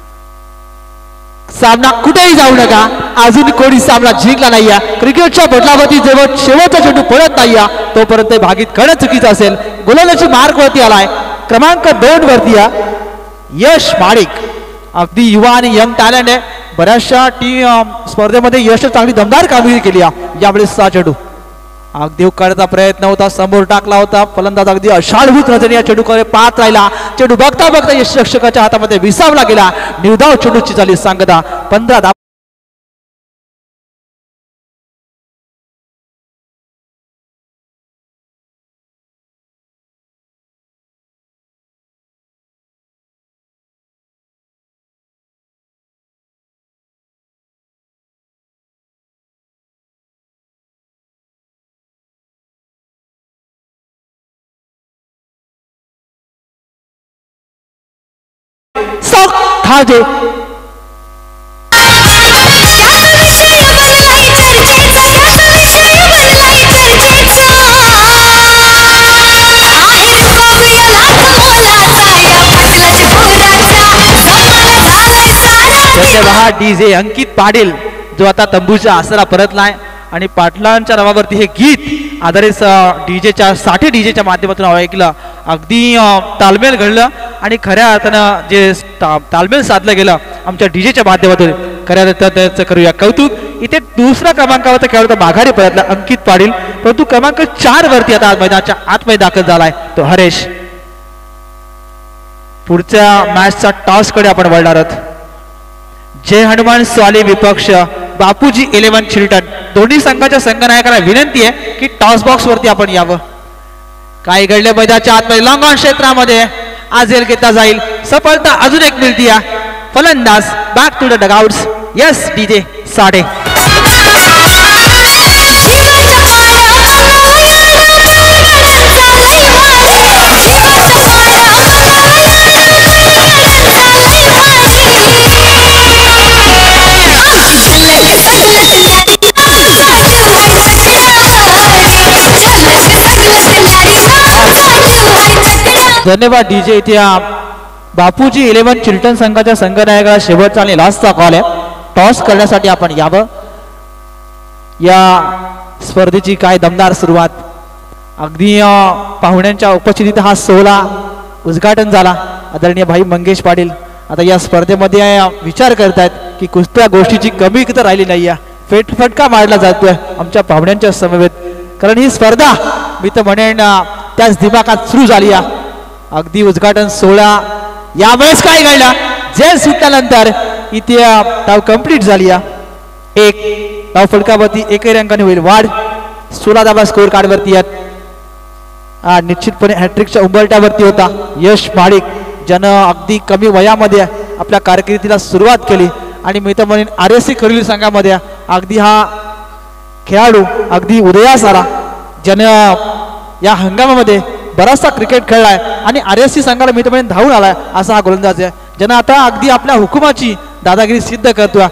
सामना कुठेही जाऊ नका. अजून कोणी सामना जिंकला नाहीये. क्रिकेटच्या पटलावरती जेव्हा शेवटचा चेंडू पडत नाहीये तोपर्यंत भागीत करणं चुकीचं असेल. गोलंदाजी मार्क वरती आलाय. क्रमांक 2 वरती यश माडिक. अगदी युवा आणि यंग टॅलेंट आहे. बऱ्याचशा स्पर्धेमध्ये यश चांगली दमदार कामगिरी केली यावेळेस 6 चेंडू अगदी उकाळायचा प्रयत्न होता, समोर टाकला होता, फलंदाज अगदी अशाळभूत नजरेने या चेंडूकडे पाहत राहिला. चेंडू बघता बघता यष्टिरक्षकाच्या हातामध्ये विसावला गेला. निर्धाव चेंडूची झाली सांगता. 15 धावा. खाजे डीजे अंकित पाटील जो आता तंबूचा आसरा परतलाय आणि पाटलांच्या नावावरती हे गीत आधारित डीजेच्या 60 डीजेच्या माध्यमातून ऐकलं. अगदी तालमेल घडलं आणि खऱ्या अर्थानं जे तालमेल साधलं गेलं आमच्या डीजेच्या माध्यमातून खऱ्या अर्थानं त्याचं करूया कौतुक. इथे दुसऱ्या क्रमांकावरचा खेळाडू तर माघारी परतला अंकित पाटील, परंतु क्रमांक 4 वरती आता मैदानाच्या आतमध्ये दाखल झालाय तो हरेश. पुढच्या मॅचचा टॉस कडे आपण वळणार आहोत. जय हनुमान स्वाली विपक्ष बापूजी 11 चिलटण दोन्ही संघाच्या संघनायकांना विनंती आहे की टॉस बॉक्स वरती आपण यावं. काय घडले मैदानाच्या आतमध्ये लॉंग ऑन क्षेत्रामध्ये आज एल घेतला जाईल. सफलता अजून एक मिळती आहे. फलंदाज back to the dugouts. Yes DJ साडे धन्यवाद डीजे. इथे बापूजी 11 चिलटण संघाच्या संघनायकाला शेवटचा आणि लास्टचा कॉल आहे. टॉस करण्यासाठी आपण यावं. या स्पर्धेची काय दमदार सुरुवात. अगदी पाहुण्यांच्या उपस्थितीत हा सोहळा उद्घाटन झाला. आदरणीय भाई मंगेश पाटील आता या स्पर्धेमध्ये विचार करतायत की कुस्त्या गोष्टीची कमी तर राहिली नाही आहे. फटका मारला जातोय आमच्या पाहुण्यांच्या समवेत, कारण ही स्पर्धा मी तर म्हणेन त्याच दिमागात सुरू झाली आहे. अगदी उद्घाटन सोहळा यावेळेस काय घडला. जेल सुटल्यानंतर इथे धाव कंप्लीट झाली. एक धाव फलकावरती 1 अंकाने होईल वाढ. 16 धावा स्कोर कार्ड वरती आहेत. निश्चितपणे हॅट्रिकच्या उंबरट्यावरती होता यश माडिक, ज्यानं अगदी कमी वयामध्ये आपल्या कारकिर्दीला सुरुवात केली. आणि मी तर म्हणेन RSC खरील संघामध्ये अगदी हा खेळाडू अगदी उदयास आला, ज्यानं या हंगामामध्ये बराचसा क्रिकेट खेळलाय आणि RSC संघाला मी तर म्हणेन धावून आलाय असा हा गोलंदाज आहे, ज्यानं आता अगदी आपल्या हुकुमाची दादागिरी सिद्ध करतोय.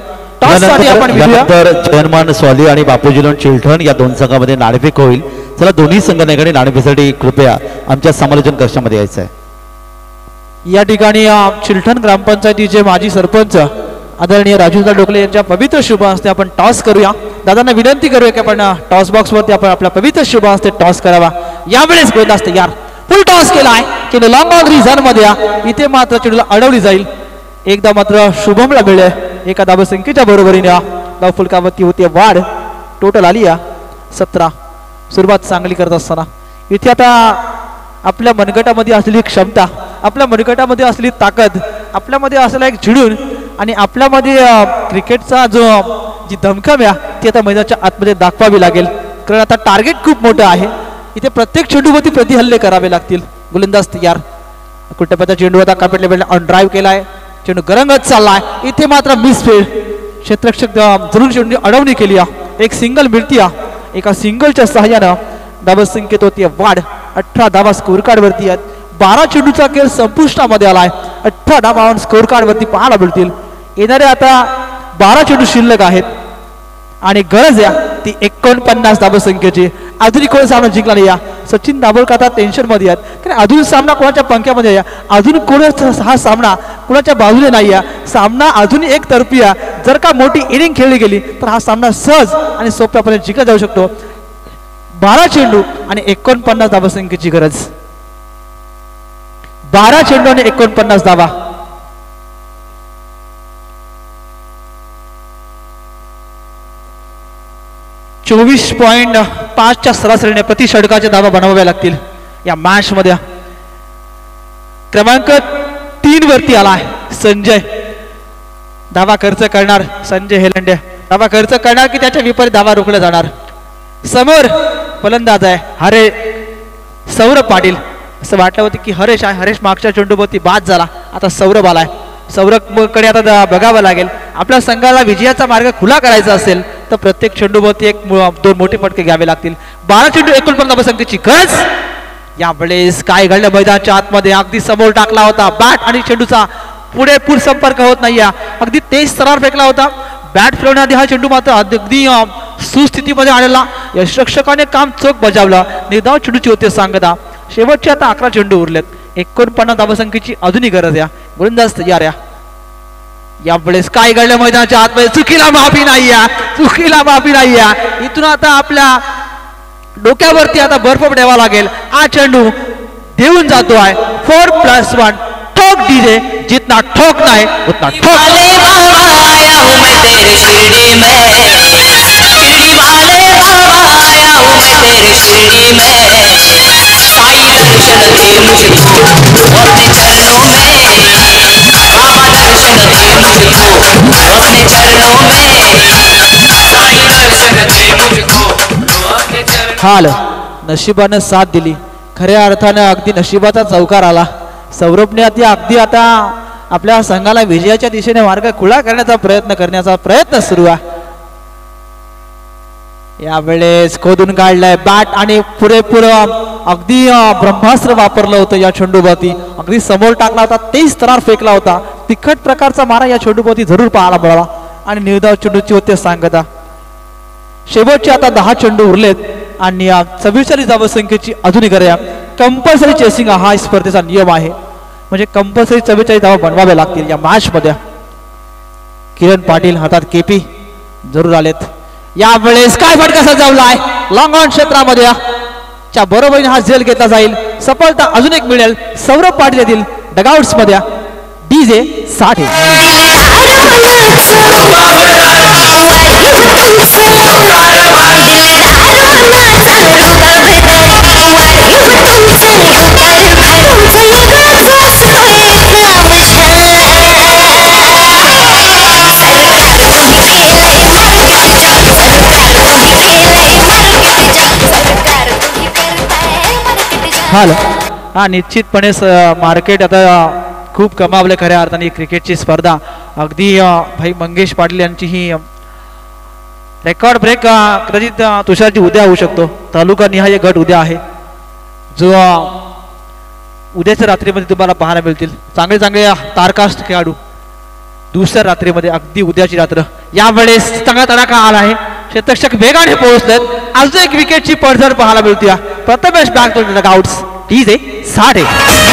जयमान स्वाली आणि बापूजी चिलटण या दोन संघामध्ये नाणेफेक होईल. चला दोन्ही संघाने नाणेफेकीसाठी कृपया आमच्या समालोचन कक्षामध्ये यायचं आहे. या ठिकाणी चिलटण ग्रामपंचायतीचे माजी सरपंच आदरणीय राजूदा डोकले यांच्या पवित्र शुभ हस्ते आपण टॉस करूया. दादांना विनंती करूया की आपण टॉस बॉक्स वरती आपण आपल्या पवित्र शुभ हस्ते टॉस करावा. यावेळेस गोलंदाज तयार, फुल टॉस केलाय की लॉंग ऑन रिझन मध्ये इथे मात्र चेंडूला अडवली जाईल. एकदा मात्र शुभमला मिळेल एका धावसंख्येच्या बरोबरीने. धाव फुलकावरती होती वाढ, टोटल आली 17. सुरुवात चांगली करत असताना इथे आता आपल्या मनगटामध्ये असलेली क्षमता, आपल्या मनगटामध्ये असलेली ताकद, आपल्यामध्ये असलेला एक झिडून आणि आपल्यामध्ये क्रिकेटचा जी धमकम आहे ती आता मैदानाच्या आतमध्ये दाखवावी लागेल, कारण आता टार्गेट खूप मोठं आहे. इथे प्रत्येक चेंडूवरती प्रतिहल्ले करावे लागतील. गोलंदाज तयार, कुठेपर्यंत चेंडू आता कापडले ऑन ड्राईव्ह केलाय, चेंडू गरंगत चाललाय. इथे मात्र मिसफील्ड, क्षेत्ररक्षक जरूर चेंडू अडवणी केली. एक सिंगल मिळती. एका सिंगलच्या सहाय्यानं धावसंख्येत होती वाढ. 18 धावा स्कोर कार्ड वरती आहेत. 12 चेंडूचा खेळ संपुष्टामध्ये आलाय. 18 धावा स्कोर कार्ड वरती पाहायला मिळतील. येणारे आता 12 चेंडू शिल्लक आहेत आणि गरज आहे ती 49 धावसंख्येची. अजूनही कोणी सामना जिंकला नाही. सचिन दाभोळकर आता टेन्शन मध्ये आहेत, कारण अजून सामना कोणाच्या पंख्यामध्ये आहे, अजून कोणाचा हा सामना कोणाच्या बाजूने नाही आहे. सामना अजून एक तर्फी आहे. जर का मोठी इनिंग खेळली गेली तर हा सामना सहज आणि सोप्यापणे जिंकला जाऊ शकतो. 12 चेंडू आणि 49 धावसंख्येची गरज. 12 चेंडू आणि 49 धावा. 24.5च्या सरासरीने प्रति षटकाच्या धावा बनवाव्या लागतील या मॅच मध्ये. क्रमांक 3 वरती आलाय संजय. धावा खर्च करणार संजय हेलंडे. धावा खर्च करणार की त्याच्या विपरीत धावा रोखल्या जाणार. समोर फलंदाज आहे सौरभ पाटील. असं वाटलं होतं की हरेश आहे. हरेश मागच्या चेंडूवरती बाद झाला. आता सौरभ आलाय. सौरभकडे आता बघावं लागेल. आपल्या संघाला विजयाचा मार्ग खुला करायचा असेल तर प्रत्येक चेंडूवरती 2 मोठे फटके घ्यावे लागतील. 12 चेंडू 49 धावसंख्येची गरज. यावेळेस काय घडलं मैदानाच्या आतमध्ये अगदी समोर टाकला होता बॅट आणि चेंडूचा पुरेपूर संपर्क होत नाही. अगदी तेज सरार फेकला होता. बॅट फिरवण्याआधी हा चेंडू मात्र अगदी सुस्थितीमध्ये आलेला. यशरक्षकाने काम चोख बजावलं. निर्धाव चेंडूची होते सांगता. शेवटचे आता 11 चेंडू उरलेत. 49 धावसंख्येची अजूनही गरज या. गोलंदाज तयार या. यावेळेस काय घडलं मैदानाच्या आतमध्ये चुकीला माफी नाही या. चुकीला माफी नाही या. इथून आता आपल्या डोक्यावरती आता बर्फ पडावा लागेल. हा चेंडू देऊन जातो आहे 4+1 ठोक डीजे. जितना ठोकना है उतना ठोक. वाले बाबा आया हूँ मैं तेरे शिरडी में. शिरडी वाले बाबा आया हूँ मैं तेरे शिरडी में. साईं दर्शन दे मुझको अपने चरणों में. बाबा दर्शन दे मुझको अपने चरणों में. साईं दर्शन दे मुझको अपने चरणों. हाल नशिबानं साथ दिली. खऱ्या अर्थानं अगदी नशिबाचा चौकार आला. सौरभने अगदी आता आपल्या संघाला विजयाच्या दिशेने मार्ग खुला करण्याचा प्रयत्न सुरू आहे. यावेळेस खोदून काढलाय बॅट आणि पुरेपूर अगदी ब्रह्मास्त्र वापरलं होतं या चेंडूवरती. अगदी समोर टाकला होता. तेज तरार फेकला होता. तिखट प्रकारचा मारा या चेंडूवरती जरूर पाहायला मिळाला आणि निर्धाव चेंडूची होते सांगता. शेवटचे आता 10 चेंडू उरलेत आणि 44 धावसंख्येची अजूनही गरज. कंपल्सरी चेसिंग हा स्पर्धेचा नियम आहे. म्हणजे कंपल्सरी 44 धावा बनवाव्या लागतील या मॅच मध्ये. किरण पाटील हातात केपी जरूर आलेत. यावेळेस काय फटका सजवलाय लॉंग ऑन क्षेत्रामध्ये. च्या बरोबरीने हा झेल घेतला जाईल. सफलता अजून एक मिळेल सौरभ पाटील येथील डगआउट्स मध्ये. डीजे 60. हा निश्चितपणे मार्केट आता खूप कमावले खऱ्या अर्थाने क्रिकेटची स्पर्धा. अगदी भाई मंगेश पाटील यांची ही रेकॉर्ड ब्रेक कदाचित तुषारची उद्या होऊ शकतो. तालुका निहाय गट उद्या आहे जो उद्याच्या रात्रीमध्ये तुम्हाला पाहायला मिळतील. चांगले चांगले तारकास्ट खेळाडू दुसऱ्या रात्रीमध्ये अगदी उद्याची रात्र. यावेळेस चांगला तडाखा आला आहे. क्षेत्ररक्षक वेगाने पोहोचलेत. अजून एक विकेटची पडझड पाहायला मिळते. Prathamesh back to dugouts. DJ 60.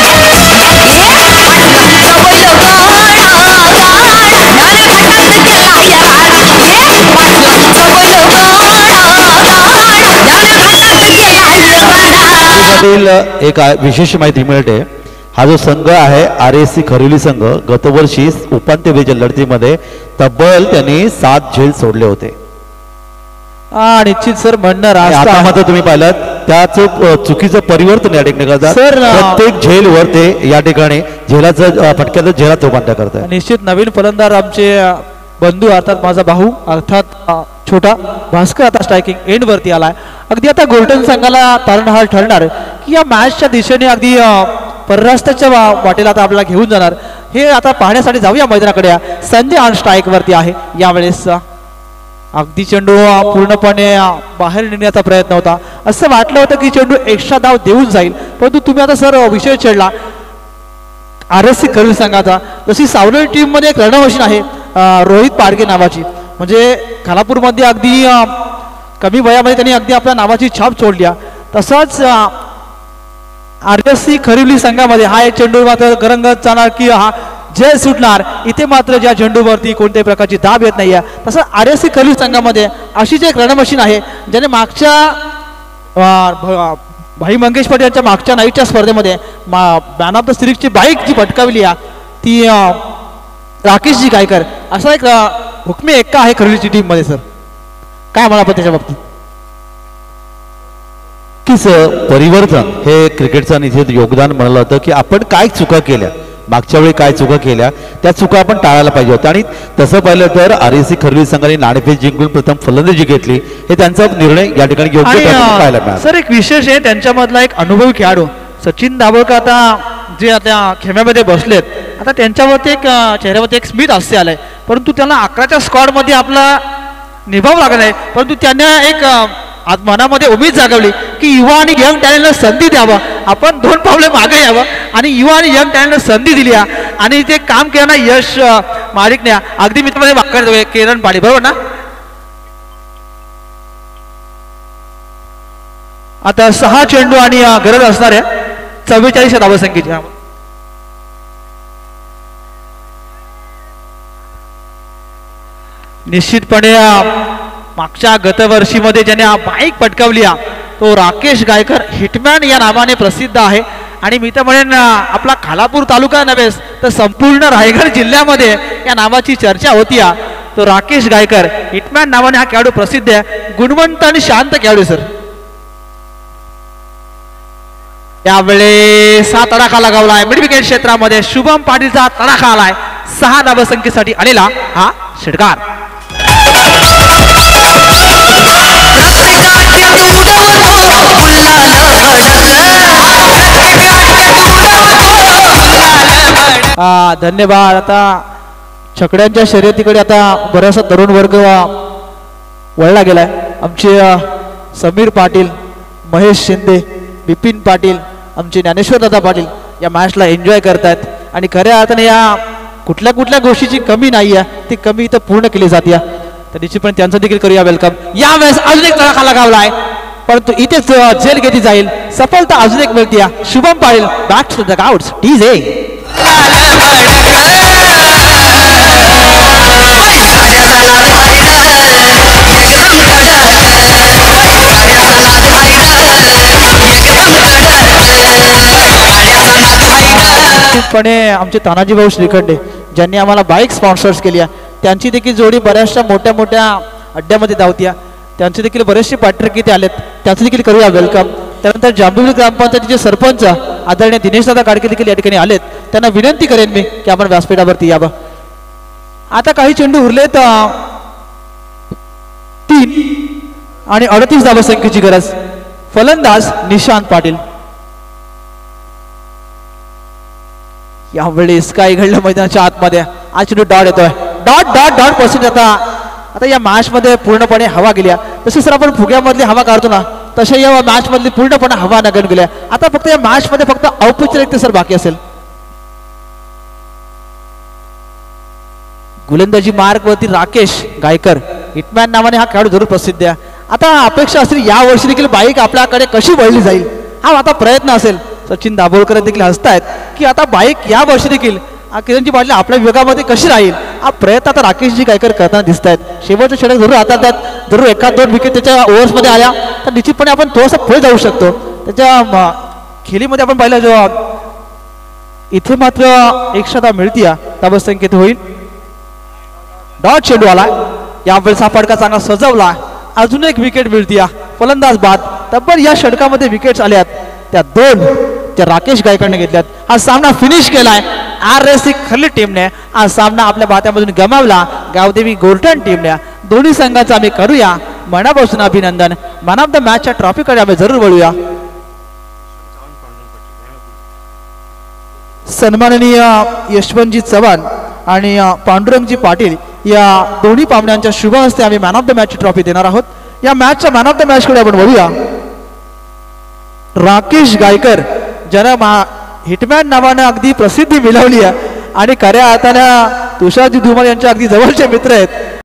एक विशेष माहिती मिळते. हा जो संघ आहे RSC खरिवली संघ गतवर्षी उपांत्य विजेच्या लढतीमध्ये तब्बल त्यांनी 7 झेल सोडले होते. निश्चित सर म्हणणार आता मात्र तुम्ही पाहिलं त्या चुकीचं परिवर्तन या ठिकाणी करतात. प्रत्येक झेल वर ते या ठिकाणी झेलाचं फटक्याचं झेलात रूपांतर करतात. निश्चित नवीन फलंदाज आमचे बंधू अर्थात माझा भाऊ अर्थात छोटा भास्कर आता स्ट्रायकिंग एंड वरती आलाय. अगदी आता गोल्डन संघाला तारणहार ठरणार की या मॅचच्या दिशेने अगदी परराष्ट्राच्या वाटेला आता आपल्याला घेऊन जाणार हे आता पाहण्यासाठी जाऊया मैदानाकडे. संजय ऑन स्ट्राईक वरती आहे. यावेळेस अगदी चेंडू पूर्णपणे बाहेर निघण्याचा प्रयत्न होता. असं वाटलं होतं की चेंडू एक्स्ट्रा धाव देऊन जाईल परंतु तुम्ही आता सर विषय छेडला RSC खरिवली संघाचा. जशी सावली टीम मध्ये एक रणमशीन आहे रोहित पाडगे नावाची. म्हणजे खालापूरमध्ये अगदी कमी वयामध्ये त्यांनी अगदी आपल्या नावाची छाप सोडली. तसंच RSC खरिवली संघामध्ये हा एक चेंडू मात्र गरंगत जाणार की हा जय सुटणार. इथे मात्र ज्या चेंडूवरती कोणत्याही प्रकारची दाब येत नाहीये. तसं RSC खरिवली संघामध्ये अशीच एक रणमशीन आहे ज्याने मागच्या भाई मंगेश पाटील यांच्या मागच्या नाईटच्या स्पर्धेमध्ये मॅन ऑफ द सिरीजची बाईक जी पटकावली ती राकेशजी गायकर. असा एक हुकमी एक्का आहे खरिवलीची टीम मध्ये. सर काय म्हणा आपण त्याच्या बाबतीत. नक्कीच परिवर्तन हे क्रिकेटचं निश्चित योगदान म्हणलं होतं की आपण काय चुका केल्या, मागच्या वेळी काय चुका केल्या त्या चुका आपण टाळायला पाहिजे होत्या. आणि तसं पाहिलं तर RAC खरवी संघाने नाणेफेक जिंकून प्रथम फलंदाजी घेतली, हे त्यांचा निर्णय या ठिकाणी योग्य पाहायला मिळाला. सर एक विशेष आहे त्यांच्यामधला एक अनुभवी खेळाडू सचिन दाभोळकर आता जे आता खेम्यामध्ये बसलेत, आता त्यांच्यावरती एक चेहऱ्यावरती एक स्मित हास्य आलंय, परंतु त्यांना 11च्या स्क्वॉडमध्ये आपला निभाव लागला आहे. परंतु त्यांना एक आज मनामध्ये उमेद जागवली की युवा आणि यंग टॅलेंटला संधी द्यावं, आपण 2 पावले मागे यावं आणि युवा आणि यंग टॅलेंटला संधी दिली आणि ते काम केलं यश मालिकने अगदी मित्रांमध्ये वाक्य किरण पाडी बरोबर ना. आता 6 चेंडू आणि गरज असणार आहे 44 धावसंख्येची. निश्चितपणे मागच्या गतवर्षीमध्ये ज्याने बाईक पटकावली तो राकेश गायकर हिटमॅन या नावाने प्रसिद्ध आहे. आणि मी तर म्हणेन आपला खालापूर तालुका नव्हेच तर संपूर्ण रायगड जिल्ह्यामध्ये या नावाची चर्चा होती. तो राकेश गायकर हिटमॅन नावाने हा खेळाडू प्रसिद्ध आहे, गुणवंत आणि शांत खेळाडू सर. यावेळेस हा तडाखा लगावलाय मिड विकेट क्षेत्रामध्ये, शुभम पाटीलचा तडाखा आलाय 6 धावसंख्येसाठी आलेला हा षटकार. धन्यवाद. आता छकड्यांच्या शर्यतीकडे आता बराचसा तरुण वर्ग वळला गेलाय. आमचे समीर पाटील, महेश शिंदे, बिपिन पाटील, आमचे ज्ञानेश्वर दादा पाटील या मॅचला एन्जॉय करतायत आणि खऱ्या अर्थाने या कुठल्या कुठल्या गोष्टीची कमी नाही आहे ती कमी इथं पूर्ण केली जाते. तर निश्चितपणे त्यांचं देखील करूया वेलकम. यावेळेस अजून एक तडाखा लगावलाय परंतु इथेच जेल घेतली जाईल, सफलता अजून एक मिळते. Shubham Patil back to the outs टीज ए. आमचे तानाजी भाऊ श्रीखंडे ज्यांनी आम्हाला बाईक स्पॉन्सर्स केली त्यांची देखील जोडी बऱ्याचशा मोठ्या मोठ्या अड्ड्यामध्ये धावत्या, त्यांचे देखील बरेचसे पार्टनर किती आलेत त्यांचे देखील करूया वेलकम. त्यानंतर जांभुली ग्रामपंचायतीचे सरपंच आदरणीय दिनेश दादा काडके देखील या ठिकाणी आलेत, त्यांना विनंती करेन मी की आपण व्यासपीठावरती यावं. आता काही चेंडू उरलेत 3 आणि 38 धावसंख्येची गरज. फलंदाज निशांत पाटील. यावेळेस काय घडलं मैदानाच्या आतमध्ये, आज चेंडू डॉट येतोय, डॉट डॉट डॉट पर्सेंट. आता या मॅच मध्ये पूर्णपणे हवा गेल्या, तसे सर आपण फुग्यामधली हवा काढतो ना तसे या मॅच मधली पूर्णपणे हवा नगन गेल्या. आता फक्त या मॅच मध्ये फक्त औपचारिकता सर बाकी असेल. गोलंदाजी मार्ग वरती राकेश गायकर हिटमॅन नावाने हा खेळाडू जरूर प्रसिद्ध आहे. आता अपेक्षा असतील या वर्षी देखील बाईक आपल्याकडे कशी वळली जाईल हा आता प्रयत्न असेल. सचिन दाभोळकर देखील हसतायत की आता बाईक या वर्षी देखील किरणजी पाटील आपल्या विभागामध्ये कशी राहील हा प्रयत्न आता राकेशजी गायकर करताना दिसत आहेत. शेवटचे षटक जरूर हाताळतात, जरूर 1-2 विकेट त्याच्या ओव्हर्समध्ये आल्या तर निश्चितपणे आपण थोडंसं पुढे जाऊ शकतो. त्याच्या खेळीमध्ये आपण पाहिलं जेव्हा इथे मात्र 100 मिळतीया धावसंख्येत होईल. डॉट चेंडू आला, यावेळेस हा फटका चांगला सजवला, अजून एक विकेट मिळतीया. फलंदाज बाद. तब्बल या षटकामध्ये विकेट्स आल्यात त्या 2 त्या राकेश गायकरने घेतल्यात. हा सामना फिनिश केलाय RAC खर्ली टीमने. हा सामना आपल्या बात्यामधून गमावला गावदेवी गोर्टन टीमने. दोन्ही संघाचा आम्ही करूया मनापासून अभिनंदन. मॅन ऑफ द मॅचच्या ट्रॉफीकडे आम्ही जरूर वळूया. सन्माननीय यशवंतजी चव्हाण आणि पांडुरंगजी पाटील या दोन्ही पाहुण्यांच्या शुभ हस्ते आम्ही मॅन ऑफ द मॅचची ट्रॉफी देणार आहोत. या मॅचच्या मॅन ऑफ द मॅच कडे आपण वळूया. राकेश गायकर ज्याला हिटमॅन नावानं अगदी प्रसिद्धी मिळवली आहे आणि खऱ्या अर्थानं तुषारजी धुमाल यांच्या अगदी जवळचे मित्र आहेत.